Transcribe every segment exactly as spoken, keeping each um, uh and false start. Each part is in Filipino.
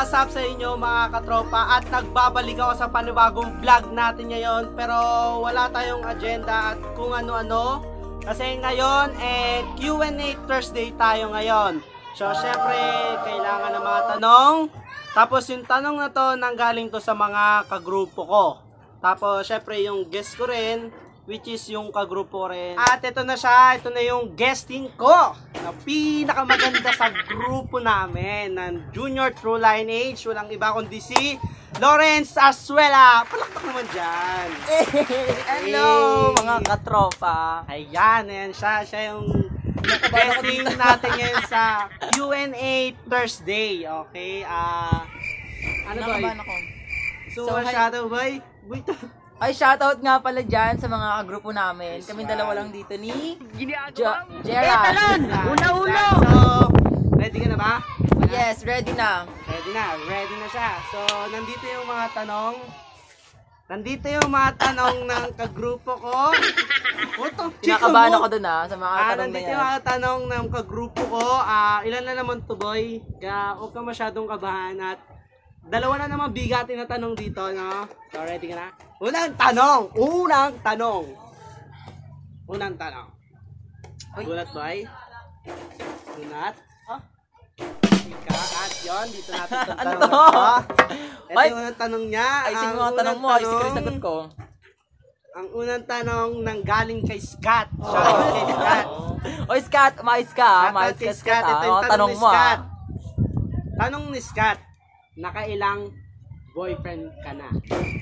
what's up sa inyo mga katropa, at nagbabalik ako sa panibagong vlog natin ngayon. Pero wala tayong agenda at kung ano-ano, kasi ngayon eh Q and A Thursday tayo ngayon. So syempre kailangan ng mga tanong. Tapos yung tanong na to nanggaling to sa mga kagrupo ko. Tapos syempre yung guest ko rin, which is yung kagrupo rin. At ito na siya, ito na yung guesting ko na pinakamaganda sa grupo namin ng Junior True Lineage. Walang iba kundi si Lawrence Asuela. Palakpak naman dyan. Hello hey, mga katropa. Ayan, ayan siya. Siya yung guesting natin ngayon sa Q and A Thursday. Okay, ah... Uh, ano ba? So, so shadow boy? Wait. Ay, shoutout nga pala dyan sa mga kagrupo namin. Kaming dalawa lang dito ni Jo Gerald. Una-uno! So, ready ka na ba? Yes, ready na. Ready na, ready na siya. So, nandito yung mga tanong. Nandito yung mga tanong ng kagrupo ko. Oto, kinakabahan ako dun ah, sa mga ah, tanong na yan. Nandito yung mga tanong ng kagrupo ko. Ah, ilan na naman to boy? Kaya huwag ka masyadong kabahan at dalawa na naman bigatin na tanong dito, no? So, ready ka na? Unang tanong! Unang tanong! Unang tanong. Uy. Gulat boy? Gulat? Oh? Ika, at yun, dito natin itong tanong na to. Ito yung unang tanong niya. Ay, sige mga tanong mo, ay sige sagot ko. Ang unang tanong nang galing kay Scott. Shout out kay Scott. Oy Scott, mais ka, mais ka Scott. Ito yung tanong mo ah. Tanong ni Scott, nakailang boyfriend ka na?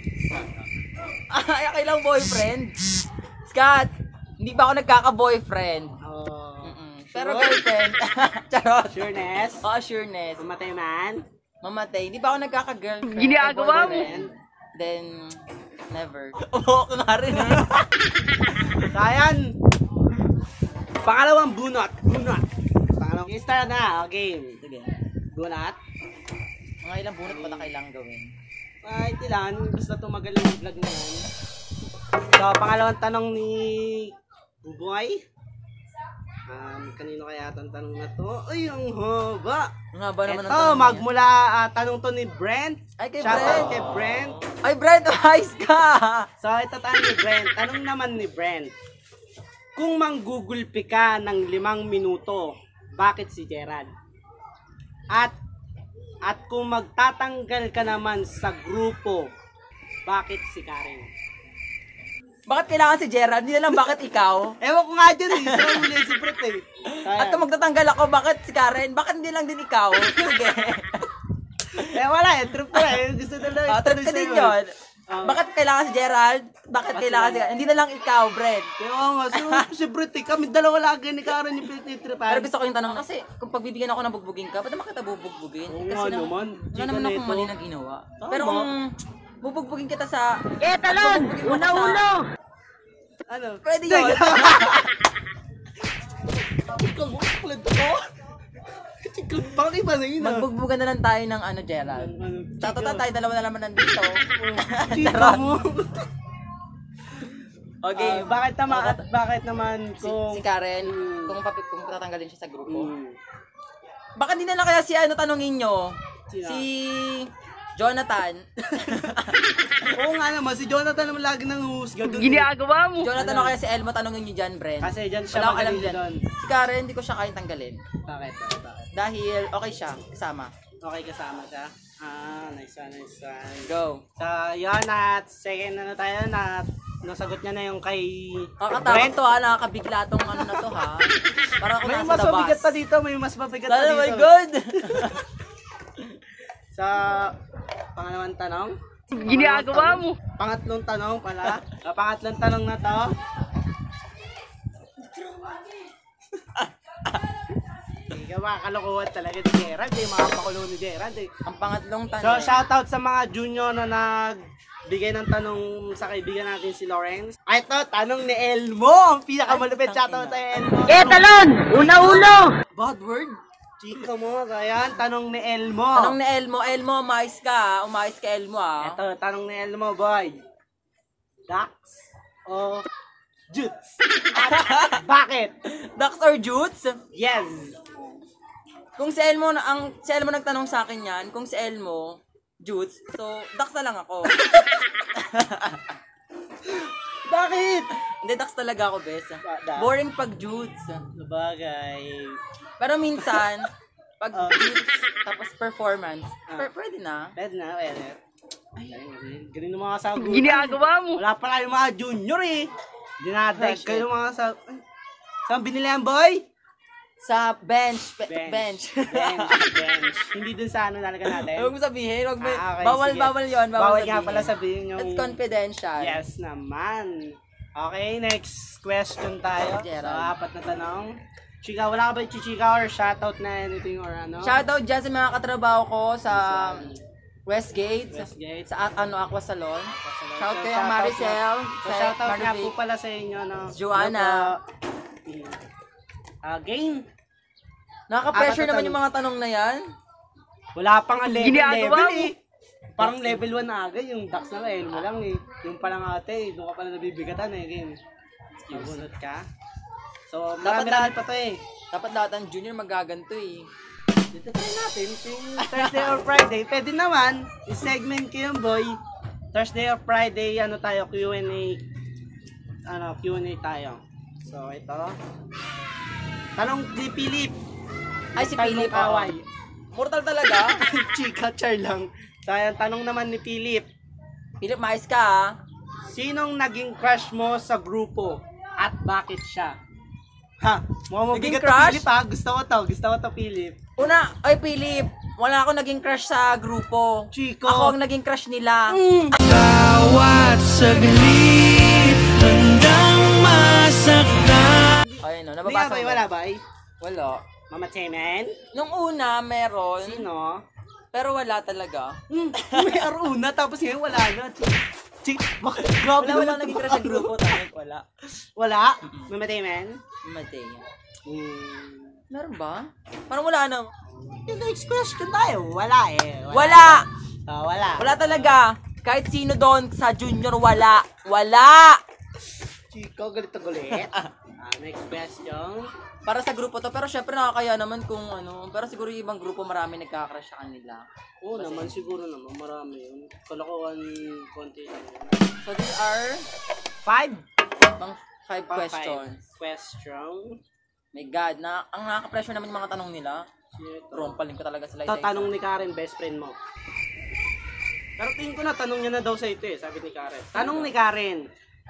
Ay, nakailang boyfriend? Scott, hindi ba ako nagkaka-boyfriend? Oh. Mm -mm. Pero girlfriend. Charot. Sureness? Oo, oh, sureness. Mamatay man? Mamatay. Hindi ba ako nagkaka-girlfriend? Ginagawa mo? Then, never. Oo, nga rin. Sayan. Pangalawang bunot. Bunot. Pangalawang. Start na. Okay. Sige. Bunot. Mga ilang bunot pa na kailangan gawin? Ay, ilan. Basta tumagal yung vlog na yan. So, pangalawang tanong ni Buboy. Um, kanino kaya itong tanong na to? Ay, ang haba. Ang haba naman ang tanong Ito, magmula uh, tanong to ni Brent. Ay, kay Shout Brent. out kay Brent. Ay, Brent, ayos ka! So, ito tanong ni Brent. Tanong naman ni Brent. Kung manggugulpi ka ng limang minuto, bakit si Gerald? At At kung magtatanggal ka naman sa grupo, bakit si Karen? Bakit kailangan si Gerald? Hindi na lang bakit ikaw? Ewan ko nga dyan eh. Sa uli si Brett eh. At kung magtatanggal ako, bakit si Karen? Bakit hindi lang din ikaw? Sige. Eh wala eh. Trip ko eh. Gusto na lang. Oh, trip ka din yun. Um, bakit kailangan si Gerald? Bakit kailangan si Gerald? Hindi na lang ikaw, Brett. Ewan nga. So, si Brett eh. Kami dalawa lagi ni Karen yung pinagtitripan. Pero gusto ko yung tanong na, kasi kung pagbibigyan ako ng bugbugin ka, ba't naman kita bubugbugin? Oo nga naman. Wala naman akong mali na ginawa. Pero kung bubugbugin kita sa... Eh, talon! Una-uno! Ano? Pwede yun. Ikaw mo, kulit ko. Bakit ba na yun ah? Magbugbugan na lang tayo ng ano, Gerald. Tatotan tayo, dalawa na naman nandito. Chika mo. Okay. Uh, bakit naman, at bakit naman kung... Si, si Karen, hmm. kung, papit, kung tatanggalin siya sa grupo. Hmm. Baka hindi na lang kaya si ano tanongin nyo? Sina? Si Jonathan. Oo nga naman, si Jonathan naman lagi nang husga. Ginagawa mo. Jonathan ano? O kaya si Elmo tanongin nyo dyan, Brent. Kasi dyan siya magaling doon. Si Karen, hindi ko siya kayang tanggalin. Bakit? Bakit? Dahil okay siya, kasama. Okay kasama siya? Ah, nice one, nice one. Go. So, yun at second na, na tayo na nasagot niya na yung kay Brent. To ha, nakakabigla tong ano na to ha. Para ako may nasa mas dabas. mabigat pa dito, may mas mabigat pa dito. dito. Oh my God! Sa pangalawang tanong. Ginagawa mo. Pangatlong tanong pala. Sa pangatlong tanong na to. Hindi ka makakalokohan talaga ni Gerald eh. Mga pakulo ni Gerald eh. Ang pangatlong tanong. So shoutout sa mga junior na nagbigay ng tanong sa kaibigan natin si Lawrence. Ay ito, tanong ni Elmo. Ang pinakamalupit. Shoutout sa Elmo. Eh, talon! Una-uno! Bad word. Chika mo. Ayan, tanong ni Elmo. Tanong ni Elmo. Elmo, umayos ka. Umayos ka, Elmo ah. Ito, tanong ni Elmo, boy. Ducks o Jutes? Bakit? Ducks or Jutes? Yes. Kung si Elmo, na- ang, si Elmo nagtanong sa akin yan, kung si Elmo, Jutes, so, Dax na lang ako. Bakit? Hindi, Dax talaga ako, bes. Ba- Dax? Boring pag Jutes. Sabagay. Pero minsan, pag Ah. Jutes, tapos performance, Ah. per- pwede na. Pwede na, pwede. Ay, ganun yung mga sagutan. Ginagawa mo. Wala pala yung mga junior eh. Dinadrag Fresh kayo mga sa... Ay, saan binili yan, boy? Sa bench. Be- bench. bench. bench. Hindi dun sa ano talaga natin. Huwag mo sabihin. Huwag mo. Ah, okay, bawal, sige. bawal yun. Bawal, Bawal sabihin. nga pala sabihin yung... It's confidential. Yes naman. Okay, next question tayo. Gerald. So, apat na tanong. Chika, wala ka ba chichika or shoutout na anything or ano? Shoutout dyan sa mga katrabaho ko sa Westgate. Westgate. Sa, sa ano, Aqua Salon. Shout So, kay shoutout Maricel. nga- So, Kay shoutout nga Marvic. po pala sa inyo, no? Joanna. Ah, game. Nakaka-pressure Apat na naman tanong. yung mga tanong na yan. Wala pang level, Ginagawa level mo. eh. Parang level one na agad, yung Dax na level mo lang eh. Yung palang ate, eh, doon ka pala nabibigatan eh. Game. Mabunot ka. So, Dapat marami-rami pa to eh. Dapat lahat ng junior magaganto eh. Dito try natin, yung Thursday or Friday. Pwede naman, i-segment ko yung boy. Thursday or Friday, ano tayo, Q and A. Ano, Q and A tayo. So, ito. Tanong ni Philip. Ay, si Tanong Philip. Kaway. oo. Mortal talaga. Chika, char lang. So, ayan, tanong naman ni Philip. Philip, mais ka ah. Sinong naging crush mo sa grupo? At bakit siya? Ha? Mukhang Naging mabigat crush? na Philip ha. Gusto ko to. Gusto ko to, Philip. Una, ay Philip, wala ako naging crush sa grupo. Chico. Ako ang naging crush nila. Mm. Bawat saglit hanggang masaktan. Ayun no, Hindi nga nababasa ba? mo. Wala ba? Wala. Mama Chemen? Nung una, meron. Sino? Pero wala talaga. Hmm, may aruna tapos ngayon wala na. Chik, chik, bakit? Grabe Wala, wala naman naging to, crush sa bro. grupo. Tamik, wala. Wala? Mama Chemen? Mateo. Hmm. Meron ba? Parang wala na. Yung next question tayo. Wala eh. Wala! Ah, wala. Wala talaga. Kahit sino doon sa junior, wala. Wala! Chico, galit na galit. Ah, next question. Para sa grupo to, pero syempre nakakaya naman kung ano. Pero siguro yung ibang grupo marami nagkakrush sa kanila. Oo naman, siguro naman. Marami yun. Kalokohan konti lang yun. So these are Five? mga five Pa- questions. Five question. My God, na, ang nakaka-pressure naman yung mga tanong nila. Shit. Rompalin ko talaga sila Ito, isa-isa. tanong ni Karen, best friend mo. Pero tingin ko na, tanong niya na daw sa ito eh, sabi ni Karen. Tanong ni Karen,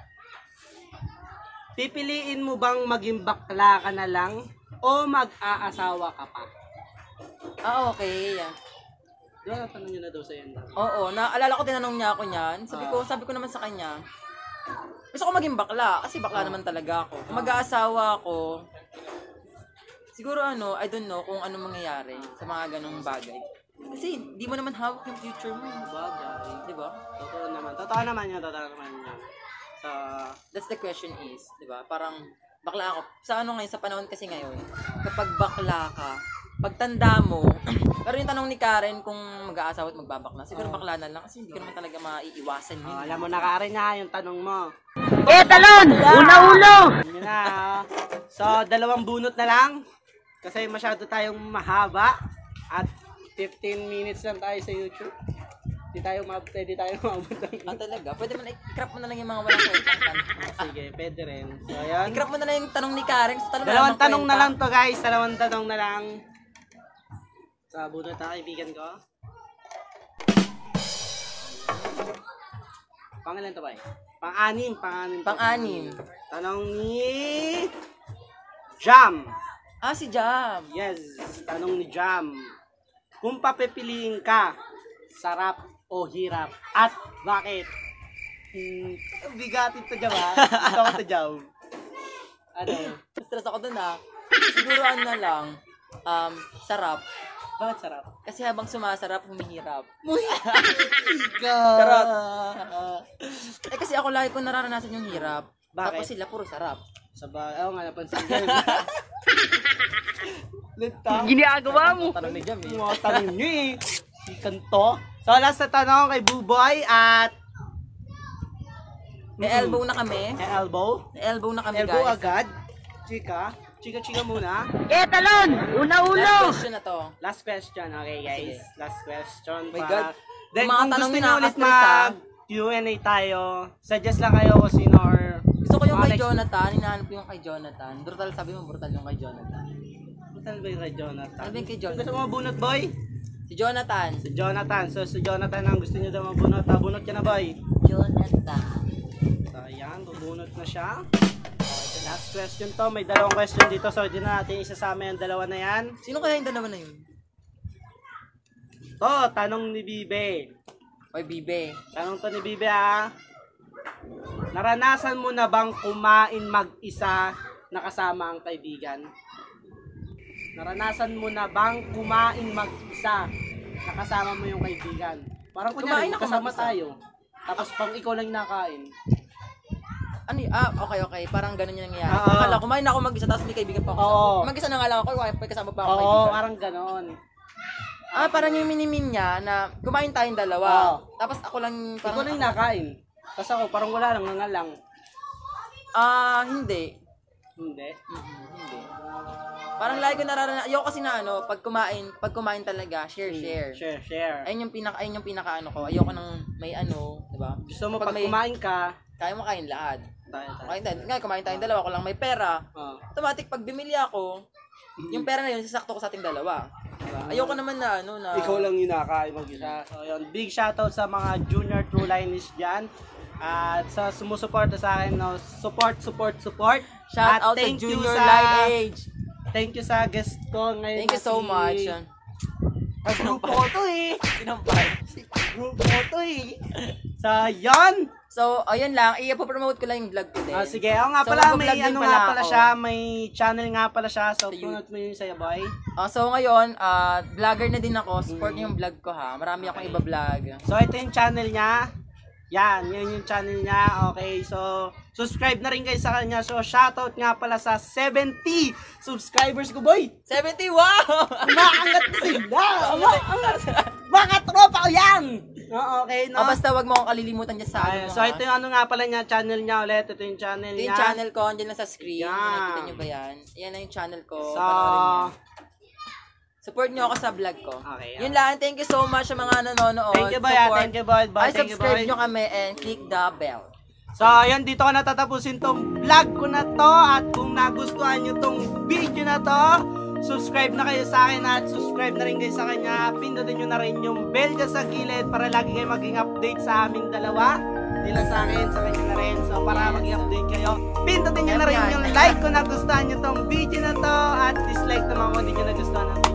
pipiliin mo bang maging bakla ka na lang o mag-aasawa ka pa? Ah, okay. Yan. Di ba tanong niya na daw sa iyo? Oo, naalala ko tinanong niya ako niyan. Sabi Ah. ko, sabi ko naman sa kanya, gusto ko maging bakla kasi bakla naman talaga ako. Kung mag-aasawa ako, siguro ano, I don't know kung ano mangyayari sa mga ganong bagay. Kasi di mo naman hawak yung future mo. Bagay. Di ba? Totoo naman. Totoo naman yun, totoo naman yun. So, That's the question is, di ba? Parang bakla ako. Sa ano ngayon, sa panahon kasi ngayon, kapag bakla ka, pagtanda mo, pero yung tanong ni Karen kung mag-aasawa at magbabakla, siguro bakla na lang kasi hindi ko naman talaga maiiwasan yun. oh, alam mo na Karen na yung tanong mo. Eh, talon! Una-ulo! Yun na. ah. So, dalawang bunot na lang. Kasi masyado tayong mahaba. At fifteen minutes lang tayo sa YouTube. Hindi tayo ma pwede tayo maabot ng... Ah, talaga? Pwede mo na, i-crop mo na lang yung mga walang kwentang tanong. Sige, pwede rin. So, ayan. I-crop mo na lang yung tanong ni Karen. So, tanong Dalawang na tanong na lang to guys. Dalawang tanong na lang. Sa bunot na kaibigan ko. Pangilan to ba eh? Pang-anim. Pang-anim. to. Pang-anim. Tanong ni... Jam. Ah, si Jam. Yes, tanong ni Jam. Kung papipiliin ka, sarap o hirap? At bakit? Hmm, bigatin to Jam ha? Gusto ko to Jam. Ano? Stress ako dun ah. Siguro ano na lang, um, sarap. Bakit sarap? Kasi habang sumasarap, humihirap. Charot. Charot. Eh kasi ako lagi ko nararanasan yung hirap. Bakit? Tapos sila puro sarap. Sa ba? Oo nga, napansin ko yun. Lita. Ginagawa mo. Tanong ni Jam eh. Mga tanong nyo eh. Si Kanto. So, last na tanong kay Buboy at... May elbow na kami. May elbow. May elbow na kami Elbow guys. agad. Chika? Chika-chika muna. Eh, talon! Una-ulo! Last question na to. Last question, okay guys. Sige. Last question. My pa. God. Then Yung mga kung tanong gusto nyo nyo ulit nakaka-stress, mag Q and A tayo, suggest lang kayo kung sino or... Gusto ko yung mga kay next- Jonathan. Hinahanap ko yung kay Jonathan. Brutal, sabi mo brutal yung kay Jonathan. Brutal ba yung kay Jonathan? Ano ba yung kay Jonathan? Gusto mo mabunot, boy? Si Jonathan. Si Jonathan. So, si Jonathan ang gusto nyo daw mabunot. Ah, bunot ka na, boy. Jonathan. So, ayan. Bubunot na siya. Okay, last question to. May dalawang question dito. So, hindi na natin isasama yung dalawa na yan. Sino kaya yung dalawa na yun? To, tanong ni Bibe. Oy, Bibe. Tanong to ni Bibe, ah. Naranasan mo na bang kumain mag-isa na kasama ang kaibigan? Naranasan mo na bang kumain mag-isa na kasama mo yung kaibigan? Parang kunyari, Kumain ako kasama mag-isa. tayo. Tapos pang ikaw lang nakain. Ano y- Ah, okay, okay. Parang ganun yung nangyayari. Oo. Akala, kumain ako mag-isa, tapos may kaibigan pa ako. Oo. kasama. Mag-isa na nga lang ako, may kasama pa ako Oo, kaibigan. parang ganon. Ah, parang yung minimin niya na kumain tayong dalawa. Oo. Tapos ako lang, Ikaw parang, lang yung nakain. Tapos ako, parang wala lang, nga lang. ah, hindi. Hindi. Mhm, hindi. Parang lagi ko nararanasan. Ayoko kasi na ano, pag kumain, pag kumain talaga, share, share. Share, share. Ayun yung pinaka, ayun yung pinaka ano ko. Ayoko nang may ano, 'di ba? Gusto mo pag pag may- kumain ka, Kaya mo kain lahat. tayo, tayo. Kain tayo. Nga, kumain tayong dalawa, ako lang may pera. Oh. Automatic pag bumili ako, yung pera na yun, sasakto ko sa ating dalawa. Diba? Ayoko naman na ano na... Ikaw lang yung nakain mag-isa. So, yun. Big shoutout sa mga junior true liners dyan. At sa sumusuporta sa akin, no, support, support, support. Shout At out sa thank you junior sa- lineage. Thank you sa guest ko ngayon. Thank you na so si- much. Ang grupo ko to eh. Sinampay. Grupo ko to eh. So, yun. So, ayun lang. I-promote ko lang yung vlog ko din. Ah, sige, ako nga So, pala, mag-vlog may din ano pala nga pala ako. siya, may channel nga pala siya. So, Sa punot mo yun sa'yo, boy. Ah, so, ngayon, ah, vlogger na din ako. Support niyo yung vlog ko ha. Marami akong iba vlog. So, ito yung channel niya. Yan, yun yung channel niya. Okay, so, subscribe na rin kayo sa kanya. So, shoutout nga pala sa seventy subscribers ko, boy! seventy, wow! Umaangat na sila! Umaangat! Mga tropa ko yan! No, okay, no? Ah, basta wag mo akong kalilimutan dyan sa Ay, ano mo, so, ha? ito yung ano nga pala niya, channel niya ulit. Ito yung channel Ito niya. yung channel ko, andyan lang sa screen. Yan. Nakikita nyo ba yan? Yan na yung channel ko. So, Panoorin nyo. Support nyo ako sa vlog ko. Okay, Yun lang. Thank you so much sa mga nanonood. thank you, boy. ah. Support. Thank you, boy. boy. Ay, Thank you, subscribe boy. nyo kami and click the bell. So, ayun, dito ko natatapusin tong vlog ko na to. At kung nagustuhan nyo tong video na to, subscribe na kayo sa akin at subscribe na rin kayo sa kanya. Pindutin nyo na rin yung bell dyan sa gilid para lagi kayo maging update sa aming dalawa. Hindi lang sa akin, sa kanya na rin. So, para maging update kayo, pindutin nyo na rin yung like kung nagustuhan nyo tong video na to at dislike naman kung hindi nyo nagustuhan ng